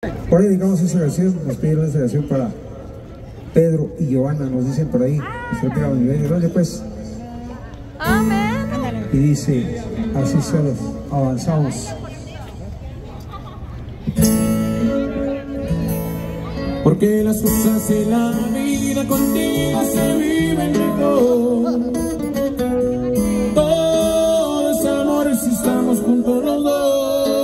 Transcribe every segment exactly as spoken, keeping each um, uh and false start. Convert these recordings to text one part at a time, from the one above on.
Por ahí dedicamos esta canción, nos pidieron esta canción para Pedro y Giovanna, nos dicen por ahí. Oye, pues. Amén. Y dice, así solo avanzamos. Porque las cosas de la vida contigo se viven mejor. Todo es amor si estamos juntos los dos.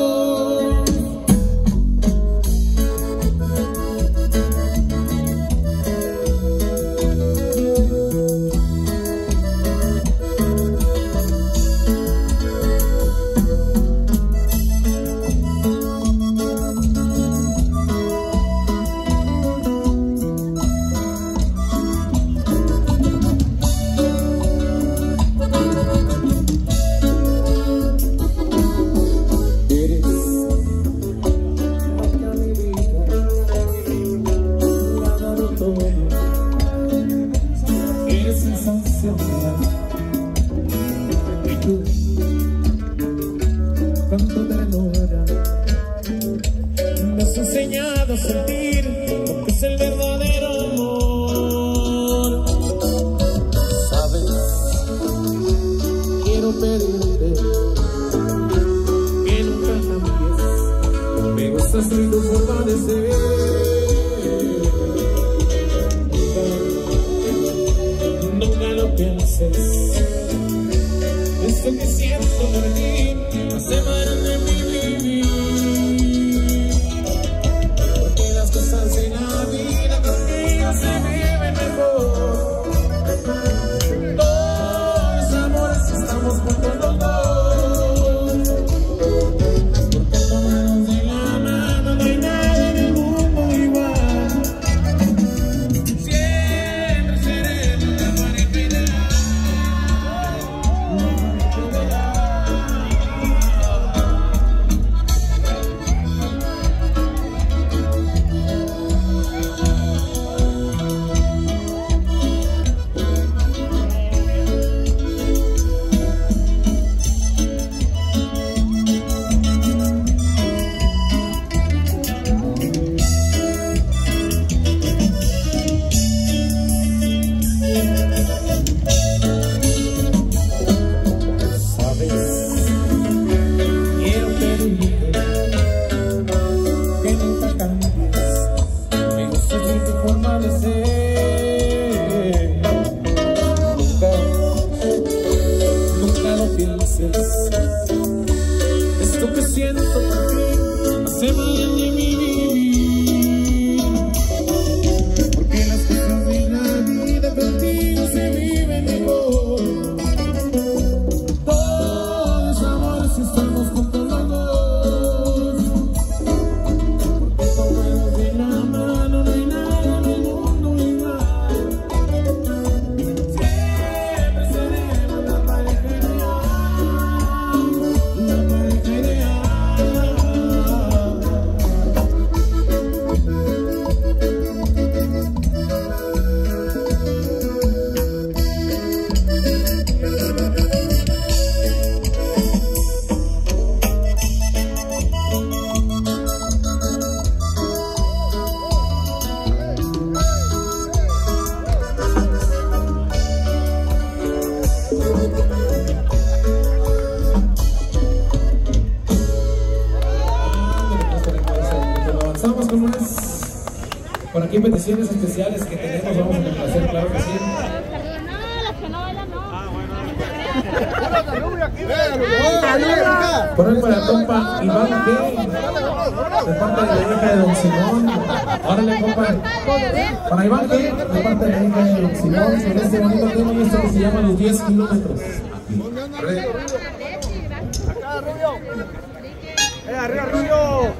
Por aquí peticiones especiales que tenemos, vamos a complacer, claro que sí. No, las que no bailan no. Ah, bueno. Por ahí para el compa Iván G, de parte de la hija de Don Simón. Órale, compa. Para Iván G, de parte de la hija de Don Simón, con este bonito tema y esto que se llama Los diez kilómetros. Acá, Rubio. Eh, arriba, Rubio.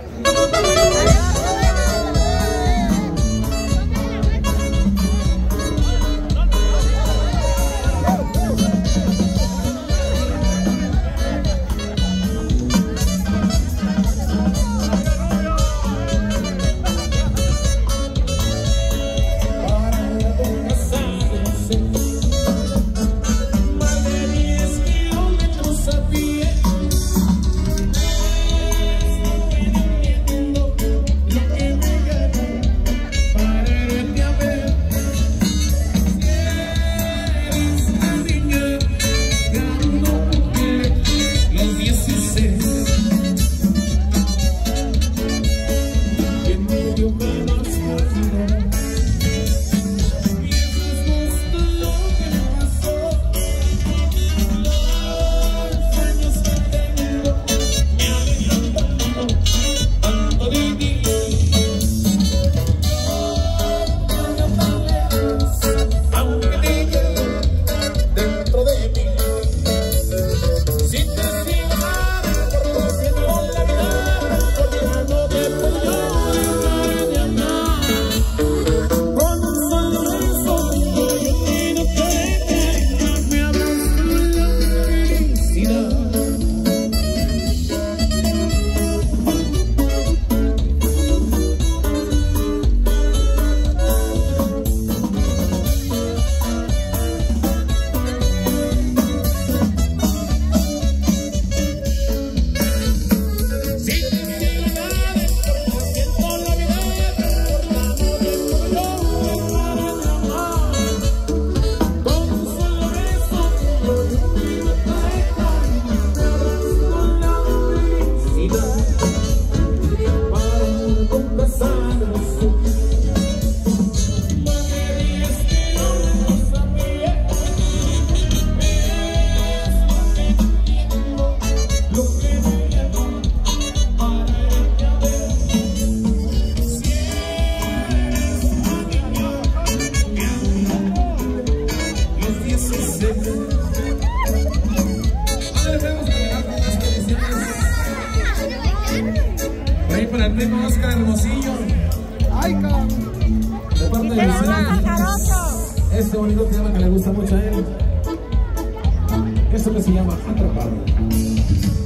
este bonito tema que le gusta mucho a él. Esto que se llama Atrapado.